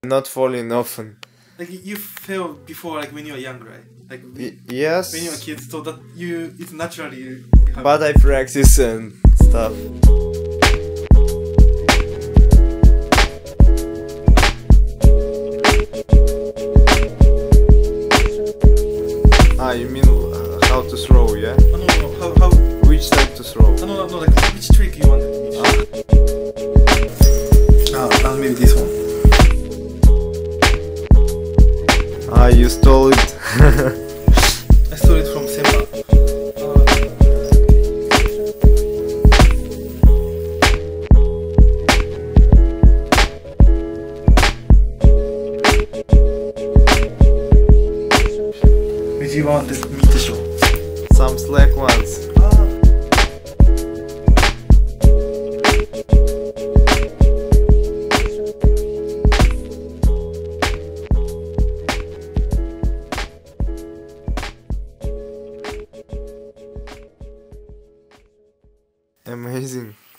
Not falling often. Like you fell before, like when you were young, right? Like yes. when you were a kid, so that it's naturally. You have but I practice and stuff. You mean how to throw, yeah? Oh, no, how? Which side to throw? No, like which trick you want to finish? Maybe this one. You stole it. I stole it from Semba. Which you want me to show? Some slack ones. Amazing.